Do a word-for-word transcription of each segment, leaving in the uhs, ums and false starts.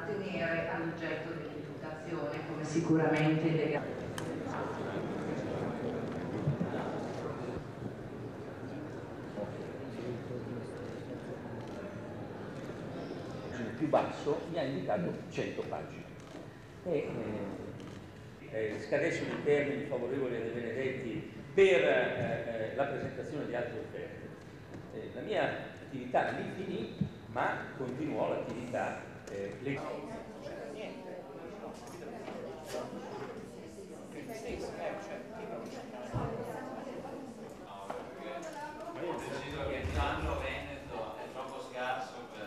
attenere all'oggetto dell'imputazione, come sicuramente il più basso mi ha indicato cento pagine e eh, eh, scadessero i termini favorevoli a De Benedetti per eh, la presentazione di altre offerte. Eh, la mia attività lì finì, ma continuò l'attività eh, legale. Decido che il Gianno Veneto è troppo scarso per...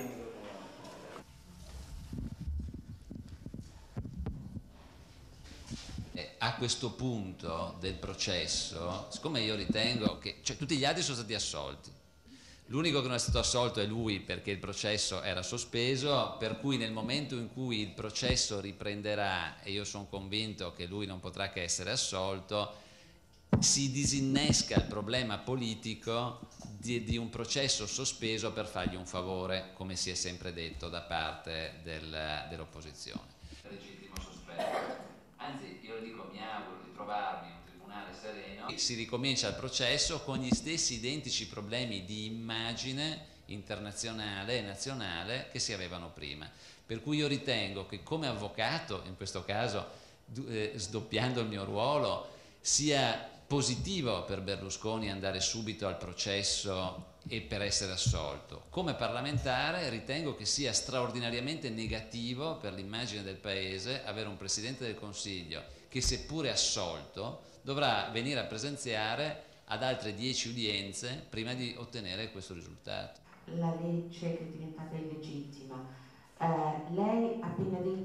A questo punto del processo, siccome io ritengo che cioè, tutti gli altri sono stati assolti, l'unico che non è stato assolto è lui perché il processo era sospeso, per cui nel momento in cui il processo riprenderà, e io sono convinto che lui non potrà che essere assolto, si disinnesca il problema politico di, di un processo sospeso per fargli un favore, come si è sempre detto da parte del, dell'opposizione. Legittimo sospetto. Anzi, io le dico, mi auguro di trovarmi in un tribunale sereno. Si ricomincia il processo con gli stessi identici problemi di immagine internazionale e nazionale che si avevano prima. Per cui io ritengo che come avvocato, in questo caso eh, sdoppiando il mio ruolo, sia positivo per Berlusconi andare subito al processo e per essere assolto. Come parlamentare ritengo che sia straordinariamente negativo per l'immagine del Paese avere un Presidente del Consiglio che, seppure assolto, dovrà venire a presenziare ad altre dieci udienze prima di ottenere questo risultato. La legge che è diventata illegittima, eh, lei ha appena detto